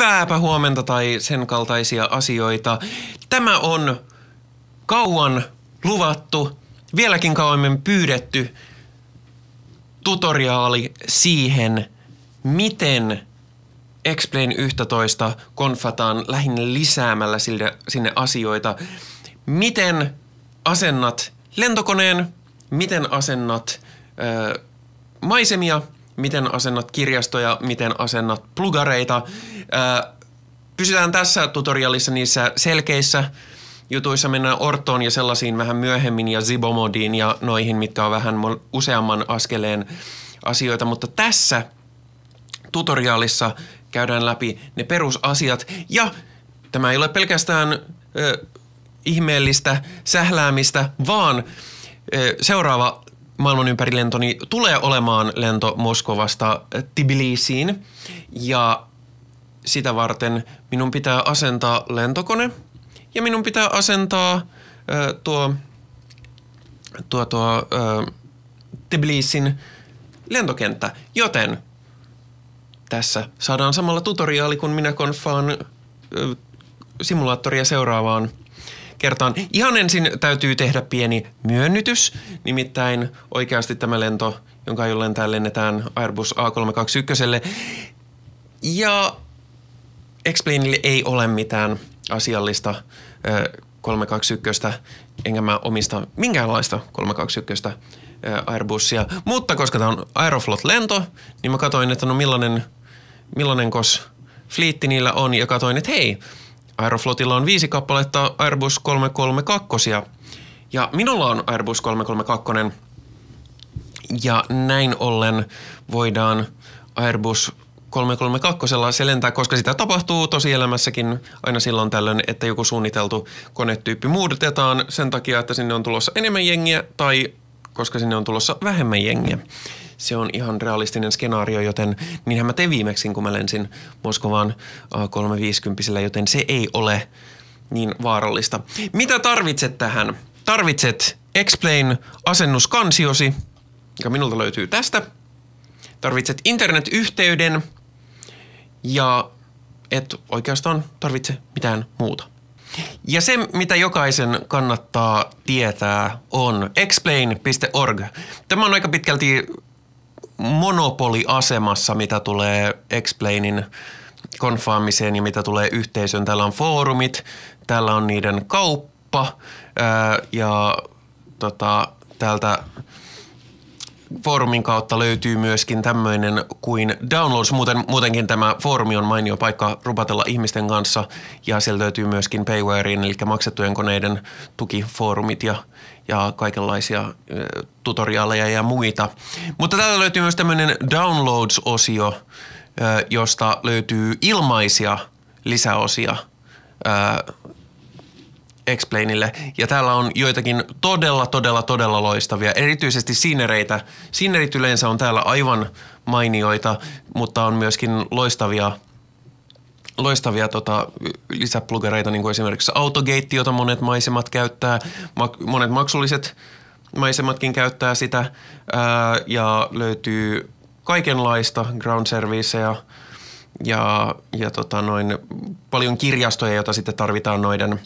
Hyvääpä huomenta tai sen kaltaisia asioita. Tämä on kauan luvattu, vieläkin kauemmin pyydetty tutoriaali siihen, miten Explain 11 konfataan lähinnä lisäämällä sinne asioita. Miten asennat lentokoneen, miten asennat maisemia, miten asennat kirjastoja, miten asennat plugareita. Pysytään tässä tutorialissa niissä selkeissä jutuissa, mennään ortoon ja sellaisiin vähän myöhemmin ja zibomodiin ja noihin, mitkä on vähän useamman askeleen asioita, mutta tässä tutorialissa käydään läpi ne perusasiat ja tämä ei ole pelkästään ihmeellistä sähläämistä, vaan seuraava maailman ympärilentoni tulee olemaan lento Moskovasta Tbilisiin ja sitä varten minun pitää asentaa lentokone ja minun pitää asentaa Tbilisin lentokenttä, joten tässä saadaan samalla tutoriaali, kun minä konfaan simulaattoria seuraavaan kertaan. Ihan ensin täytyy tehdä pieni myönnytys, nimittäin oikeasti tämä lento, jonka jo lennetään Airbus A321. Ja Explainille ei ole mitään asiallista 321, enkä mä omista minkäänlaista 321 Airbusia. Mutta koska tämä on Aeroflot-lento, niin mä katsoin, että no millainen fliitti niillä on ja katsoin, että hei, Aeroflotilla on 5 kappaletta Airbus 332 ja minulla on Airbus 332 ja näin ollen voidaan Airbus 332 se lentää, koska sitä tapahtuu tosielämässäkin aina silloin tällöin, että joku suunniteltu konetyyppi muutetaan sen takia, että sinne on tulossa enemmän jengiä tai koska sinne on tulossa vähemmän jengiä. Se on ihan realistinen skenaario, joten niinhän mä tein viimeksi, kun mä lensin Moskovaan A350, joten se ei ole niin vaarallista. Mitä tarvitset tähän? Tarvitset Explain-asennuskansiosi, joka minulta löytyy tästä. Tarvitset internetyhteyden ja et oikeastaan tarvitse mitään muuta. Ja se, mitä jokaisen kannattaa tietää, on explain.org. Tämä on aika pitkälti monopoliasemassa, mitä tulee Explainin konfaamiseen ja mitä tulee yhteisöön. Täällä on foorumit, täällä on niiden kauppa ja täältä foorumin kautta löytyy myöskin tämmöinen kuin Downloads. Muutenkin tämä foorumi on mainio paikka rupatella ihmisten kanssa ja sieltä löytyy myöskin Paywarein, eli maksettujen koneiden tukifoorumit ja kaikenlaisia tutoriaaleja ja muita. Mutta täältä löytyy myös tämmöinen Downloads-osio, josta löytyy ilmaisia lisäosia Explainille. Ja täällä on joitakin todella loistavia, erityisesti scenereitä. Scenerit yleensä on täällä aivan mainioita, mutta on myöskin loistavia lisäplugereita, niin kuin esimerkiksi Autogate, jota monet maisemat käyttää. Monet maksulliset maisematkin käyttää sitä. Ja löytyy kaikenlaista ground serviceja ja paljon kirjastoja, joita sitten tarvitaan noiden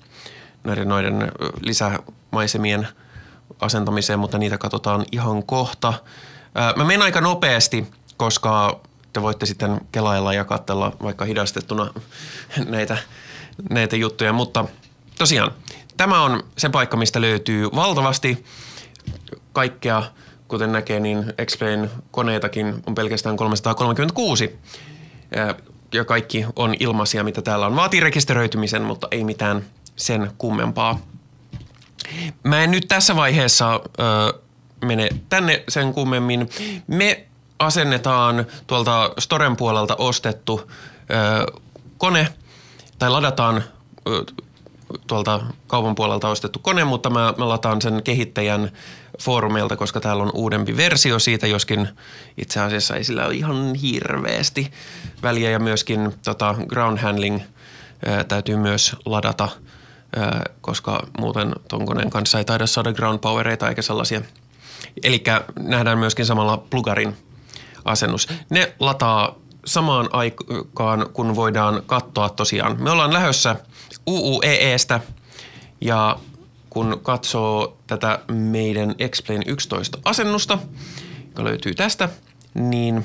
lisämaisemien asentamiseen, mutta niitä katsotaan ihan kohta. Mä menen aika nopeasti, koska te voitte sitten kelailla ja katsella vaikka hidastettuna näitä juttuja, mutta tosiaan tämä on se paikka, mistä löytyy valtavasti kaikkea. Kuten näkee, niin Explain-koneitakin on pelkästään 336 ja kaikki on ilmaisia, mitä täällä on. Vaatii rekisteröitymisen, mutta ei mitään sen kummempaa. Mä en nyt tässä vaiheessa mene tänne sen kummemmin. Me asennetaan tuolta Storen puolelta ostettu kone tai ladataan tuolta kaupan puolelta ostettu kone, mutta mä lataan sen kehittäjän foorumeilta, koska täällä on uudempi versio siitä, joskin itse asiassa ei sillä ole ihan hirveästi väliä ja myöskin ground handling täytyy myös ladata, koska muuten ton koneen kanssa ei taida saada ground powereita eikä sellaisia. Elikkä nähdään myöskin samalla plugarin asennus. Ne lataa samaan aikaan, kun voidaan katsoa tosiaan. Me ollaan lähdössä UUEEstä ja kun katsoo tätä meidän X-Plane 11 asennusta, joka löytyy tästä, niin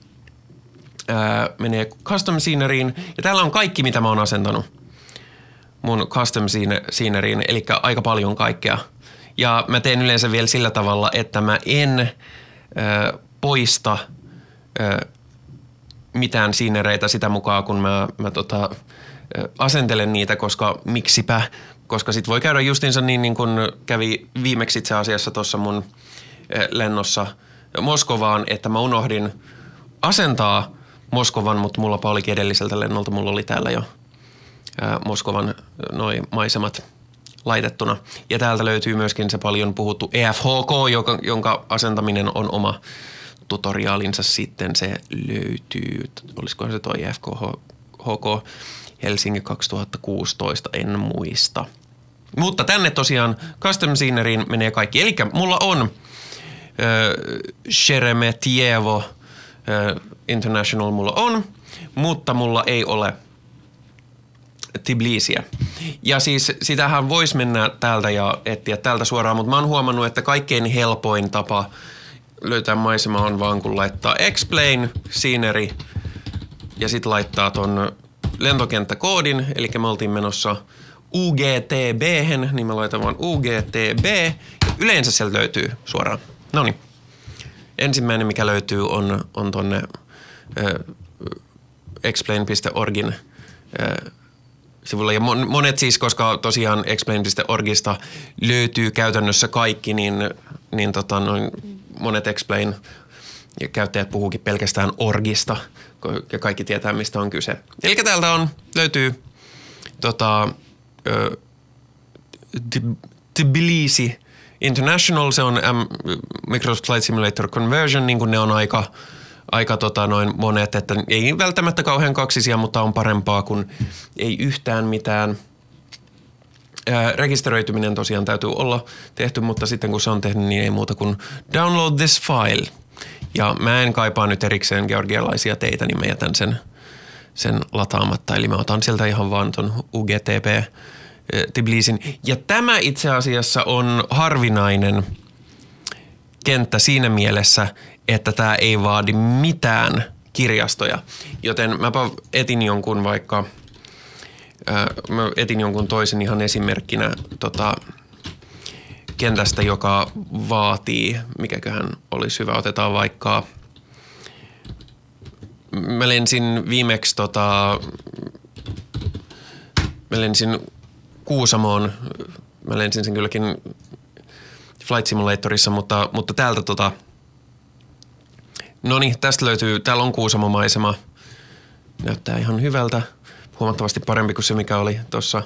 menee Custom Sceneryin ja täällä on kaikki, mitä mä oon asentanut mun Custom Sceneryin, eli aika paljon kaikkea. Ja mä teen yleensä vielä sillä tavalla, että mä en poista mitään scenereitä sitä mukaan, kun mä asentelen niitä, koska miksipä, koska sit voi käydä justiinsa niin kuin kävi viimeksi itse asiassa tuossa mun lennossa Moskovaan, että mä unohdin asentaa Moskovan, mutta mulla olikin edelliseltä lennolta, mulla oli täällä jo Moskovan noi maisemat laitettuna. Ja täältä löytyy myöskin se paljon puhuttu EFHK, jonka asentaminen on oma tutoriaalinsa sitten. Se löytyy, olisikohan se tuo EFHK Helsinki 2016, en muista. Mutta tänne tosiaan Custom Sceneryin menee kaikki. Eli mulla on Sheremetyevo International mulla on, mutta mulla ei ole Tbilisiä. Ja siis sitähän voisi mennä täältä ja etsiä täältä suoraan, mutta mä oon huomannut, että kaikkein helpoin tapa löytää maisema on vaan kun laittaa X-Plane Scenery ja sit laittaa ton lentokenttäkoodin, eli me oltiin menossa UGTB:hen, niin mä laitan vaan UGTB ja yleensä sieltä löytyy suoraan. Noniin. Ensimmäinen, mikä löytyy, on tonne xplane.orgin sivulla. Ja monet siis, koska tosiaan xplane.orgista löytyy käytännössä kaikki, niin monet X-Plane käyttäjät puhuukin pelkästään orgista ja kaikki tietää, mistä on kyse. Eli täältä löytyy Tbilisi International, se on Microsoft Flight Simulator Conversion, niin kuin ne on aika monet, että ei välttämättä kauhean kaksisia, mutta on parempaa kuin ei yhtään mitään. Rekisteröityminen tosiaan täytyy olla tehty, mutta sitten kun se on tehty, niin ei muuta kuin download this file. Ja mä en kaipaa nyt erikseen georgialaisia teitä, niin mä jätän sen lataamatta. Eli mä otan sieltä ihan vaan ton UGTB Tbilisin. Ja tämä itse asiassa on harvinainen kenttä siinä mielessä, että tämä ei vaadi mitään kirjastoja. Joten mäpä etin jonkun mä etin jonkun toisen ihan esimerkkinä kentästä, joka vaatii, mikäköhän olisi hyvä, otetaan vaikka, mä lensin viimeksi mä lensin Kuusamoon, mä lensin sen kylläkin Flight Simulatorissa, mutta täältä noniin, tästä löytyy, täällä on Kuusamo-maisema, näyttää ihan hyvältä, huomattavasti parempi kuin se, mikä oli tuossa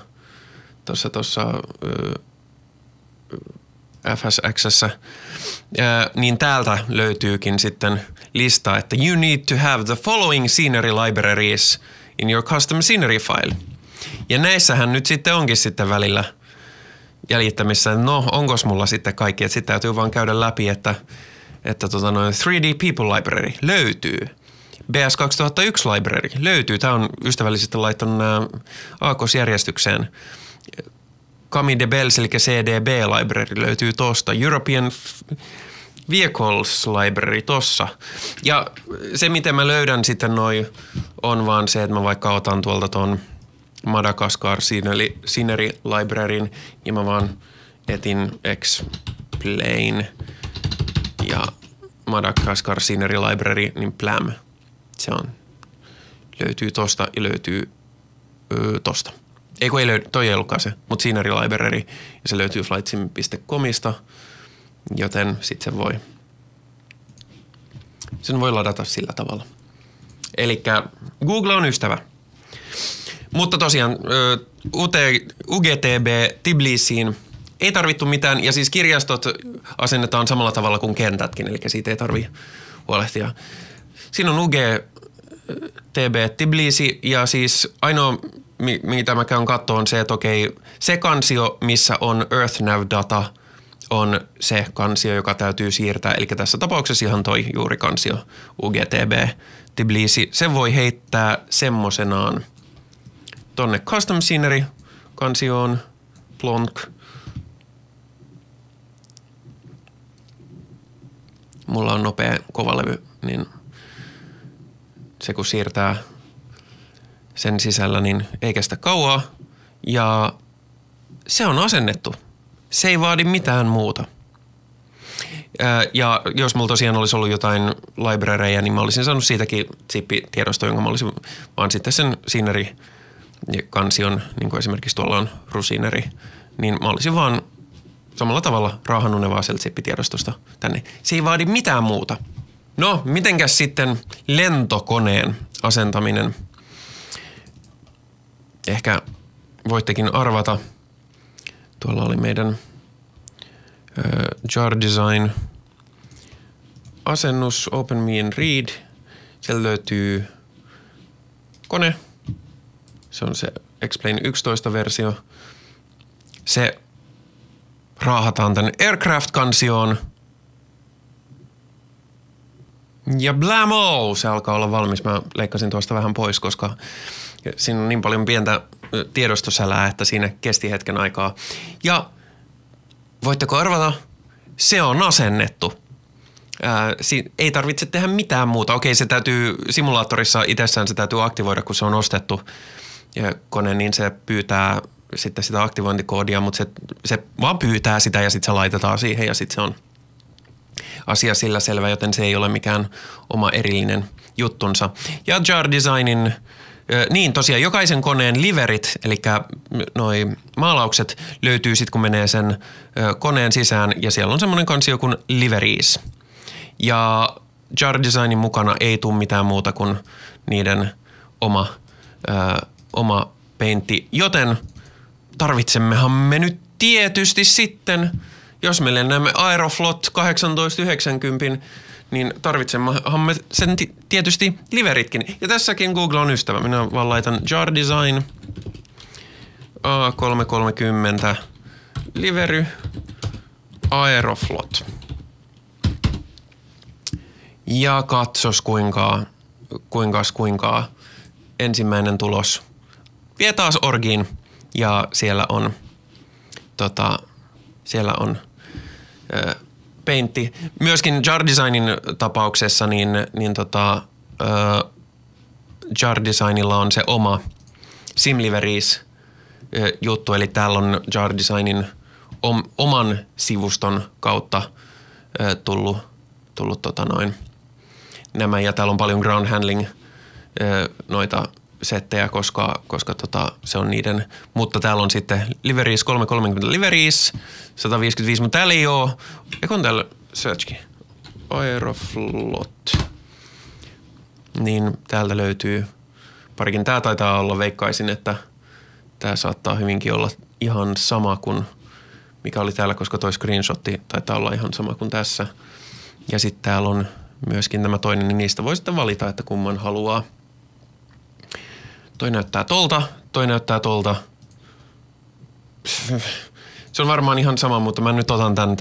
FSX:ssä, niin täältä löytyykin sitten lista, että you need to have the following scenery libraries in your custom scenery file. Ja näissähän nyt sitten onkin sitten välillä jäljittämissä, no onkos mulla sitten kaikki, että sitten täytyy vaan käydä läpi, että 3D People Library löytyy. BS 2001 Library löytyy. Tämä on ystävällisesti laittanut nämä aakosjärjestykseen. Camille de Bells, eli CDB Library löytyy tosta. European Vehicles Library tossa. Ja se, miten mä löydän sitten on vaan se, että mä vaikka otan tuolta ton Madagascar Scenery Libraryn ja mä vaan etin X-Plane ja Madagascar Scenery Library, niin pläm. Se löytyy tosta ja löytyy tosta. Ei kun ei löydy, toi ei ollutkaan se, mutta Scenery Library ja se löytyy flightsim.comista, joten sit sen voi ladata sillä tavalla. Elikkä Google on ystävä. Mutta tosiaan UGTB Tbilisiin ei tarvittu mitään ja siis kirjastot asennetaan samalla tavalla kuin kentätkin, eli siitä ei tarvitse huolehtia. Siinä on UGTB Tbilisi ja siis ainoa, mitä mä käyn katsoa, on se, että okei, se kansio, missä on EarthNav-data, on se kansio, joka täytyy siirtää. Eli tässä tapauksessa ihan toi juuri kansio UGTB Compatibility, se voi heittää semmosenaan tonne Custom Scenery-kansioon, plonk. Mulla on nopea kovalevy, niin se kun siirtää sen sisällä, niin ei kestä kauaa. Ja se on asennettu. Se ei vaadi mitään muuta. Ja jos mulla tosiaan olisi ollut jotain libraryja, niin mä olisin saanut siitäkin zip-tiedosto, jonka mä olisin vaan sitten sen Scenery-kansion, niin kuin esimerkiksi tuolla on Rusineri, niin mä olisin vaan samalla tavalla raahannut ne vaan sieltä zip-tiedostosta tänne. Se ei vaadi mitään muuta. No, mitenkäs sitten lentokoneen asentaminen? Ehkä voittekin arvata. Tuolla oli meidän Jar Design asennus, Open Me and Read. Siellä löytyy kone. Se on se Explain 11 versio. Se raahataan tänne Aircraft-kansioon. Ja blämo! Se alkaa olla valmis. Mä leikkasin tuosta vähän pois, koska siinä on niin paljon pientä tiedostosälää, että siinä kesti hetken aikaa. Ja voitteko arvata? Se on asennettu. Ei tarvitse tehdä mitään muuta. Okei, se täytyy simulaattorissa itsessään se täytyy aktivoida, kun se on ostettu kone, niin se pyytää sitten sitä aktivointikoodia, mutta se vaan pyytää sitä ja sitten se laitetaan siihen ja sitten se on asia sillä selvä, joten se ei ole mikään oma erillinen juttunsa. Ja Jar Designin, niin tosiaan jokaisen koneen liverit, eli noi maalaukset löytyy sitten kun menee sen koneen sisään ja siellä on semmoinen kansio kuin liveries. Ja Jar Designin mukana ei tule mitään muuta kuin niiden oma paintti, joten tarvitsemmehan me nyt tietysti sitten, jos me lennämme Aeroflot 1890, niin tarvitsemmehan me sen tietysti liveritkin. Ja tässäkin Google on ystävä. Minä vaan laitan Jar Design A330 livery Aeroflot. Ja katsos kuinka ensimmäinen tulos. Vie taas orgiin ja siellä on paintti. Myöskin Jar Designin tapauksessa Jar Designilla on se oma SimLiveries juttu, eli täällä on Jar Designin oman sivuston kautta tullut nämä, ja täällä on paljon ground handling noita settejä, koska se on niiden, mutta täällä on sitten liveries 330 liveries 155, mutta täällä ei oo, eikö on täällä searchkin, Aeroflot, niin täältä löytyy parikin. Tää taitaa olla, veikkaisin, että tää saattaa hyvinkin olla ihan sama kuin mikä oli täällä, koska toi screenshotti taitaa olla ihan sama kuin tässä. Ja sitten täällä on myöskin tämä toinen, niin niistä voi sitten valita, että kumman haluaa. Toi näyttää tolta, toi näyttää tolta. Se on varmaan ihan sama, mutta mä nyt otan tän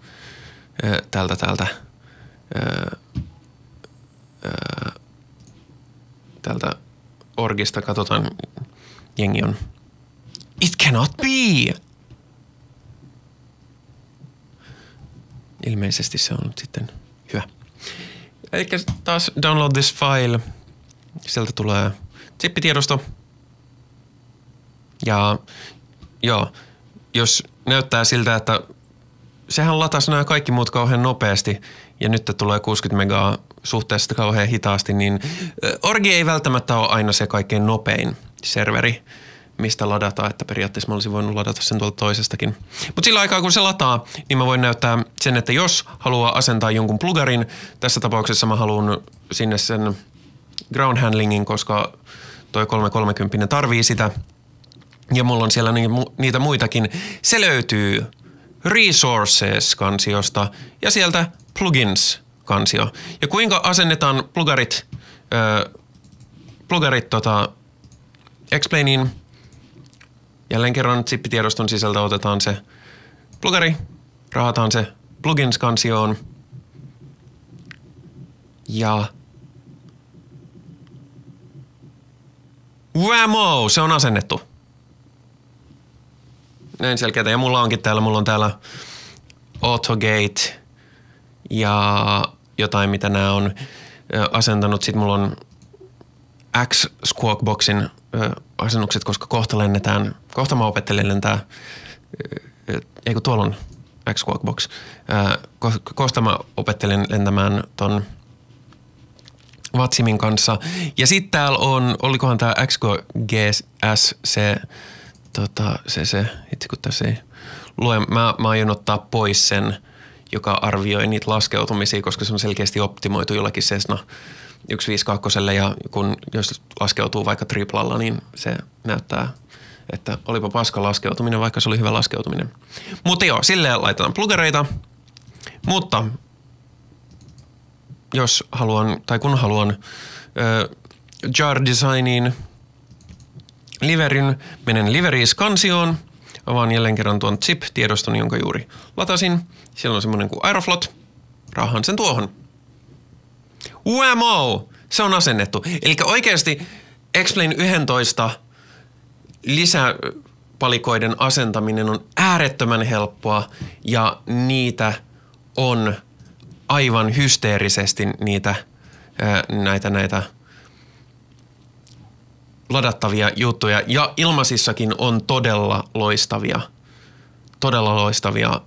täältä orgista. Katsotaan, jengi on. It cannot be! Ilmeisesti se on sitten hyvä. Eli taas download this file. Sieltä tulee zip-tiedosto. Ja joo, jos näyttää siltä, että sehän latasi nämä kaikki muut kauhean nopeasti ja nyt tulee 60 megaa suhteessa kauhean hitaasti, niin Orgi ei välttämättä ole aina se kaikkein nopein serveri, mistä ladataan, että periaatteessa mä olisin voinut ladata sen tuolta toisestakin. Mutta sillä aikaa kun se lataa, niin mä voin näyttää sen, että jos haluaa asentaa jonkun plugarin, tässä tapauksessa mä haluan sinne sen ground handlingin, koska toi 330 tarvii sitä. Ja mulla on siellä niitä muitakin. Se löytyy Resources-kansiosta ja sieltä Plugins-kansio. Ja kuinka asennetaan plugarit Explainiin. Jälleen kerran zip-tiedoston sisältä otetaan se plugari, rahataan se Plugins-kansioon ja Whammo! Se on asennettu. Näin selkeätä. Ja mulla on täällä Autogate ja jotain, mitä nämä on asentanut. Sitten mulla on X-Squawkboxin asennukset, koska kohta mä opettelen lentää, eikö tuolla on X-Squawkbox. Kohta mä opettelen lentämään ton Vatsimin kanssa. Ja sitten täällä on, olikohan tää XGS itse kun tässä ei lue, mä aion ottaa pois sen, joka arvioi niitä laskeutumisia, koska se on selkeästi optimoitu jollakin Cessna 152 ja jos laskeutuu vaikka triplalla, niin se näyttää, että olipa paska laskeutuminen, vaikka se oli hyvä laskeutuminen. Mutta joo, silleen laitetaan plugereita, mutta jos haluan, tai kun haluan Jar Designiin liverin, menen liveries-kansioon, avaan jälleen kerran tuon zip-tiedoston, jonka juuri latasin. Siellä on semmoinen kuin Aeroflot, raahan sen tuohon. Whammo! Se on asennettu. Eli oikeasti X-Plane 11 lisäpalikoiden asentaminen on äärettömän helppoa ja niitä on aivan hysteerisesti näitä ladattavia juttuja ja ilmaisissakin on todella loistavia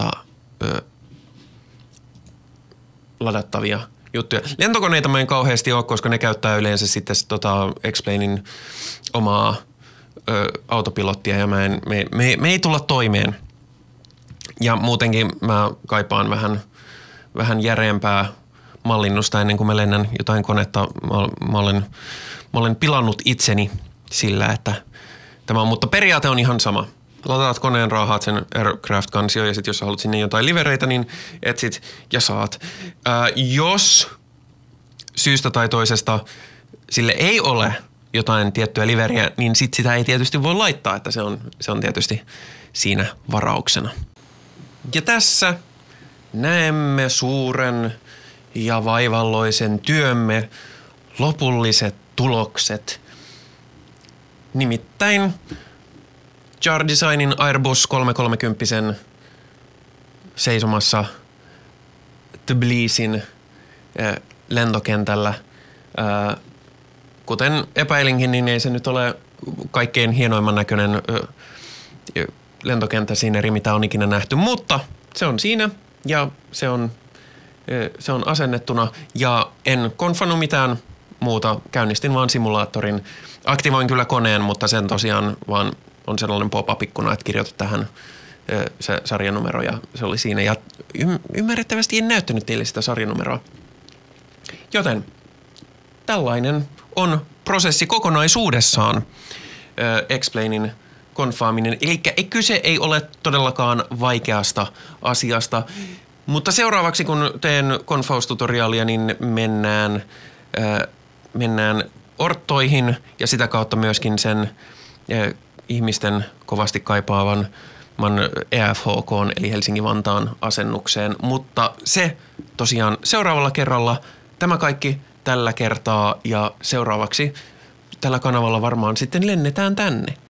ladattavia juttuja. Lentokoneita mä en kauheasti ole, koska ne käyttää yleensä sitten X-Planein omaa autopilottia ja me ei tulla toimeen. Ja muutenkin mä kaipaan vähän järeämpää mallinnusta ennen kuin mä lennän jotain konetta. Mä olen pilannut itseni sillä, että tämä on, mutta periaate on ihan sama. Lataat koneen, raahaat sen Aircraft-kansioon ja sitten jos haluat sinne jotain livereitä, niin etsit ja saat. Jos syystä tai toisesta sille ei ole jotain tiettyä liveriä, niin sit sitä ei tietysti voi laittaa, että se on tietysti siinä varauksena. Ja tässä näemme suuren ja vaivalloisen työmme lopulliset tulokset. Nimittäin Jar Designin Airbus 330 seisomassa Tbilisin lentokentällä. Kuten epäilinkin, niin ei se nyt ole kaikkein hienoimman näköinen lentokenttäsiineri, mitä on ikinä nähty, mutta se on siinä ja se on asennettuna ja en konfannut mitään muuta. Käynnistin vaan simulaattorin. Aktivoin kyllä koneen, mutta sen tosiaan vaan on sellainen pop-up-ikkuna, että kirjoita tähän se sarjanumero ja se oli siinä. Ja ymmärrettävästi en näyttänyt teille sitä sarjanumeroa. Joten tällainen on prosessi kokonaisuudessaan X-Planein konfaaminen. Eli kyse ei ole todellakaan vaikeasta asiasta. Mutta seuraavaksi kun teen konfaustutoriaalia, niin mennään orttoihin ja sitä kautta myöskin sen ihmisten kovasti kaipaavan EFHK eli Helsinki-Vantaan asennukseen. Mutta se tosiaan seuraavalla kerralla. Tämä kaikki tällä kertaa ja seuraavaksi tällä kanavalla varmaan sitten lennetään tänne.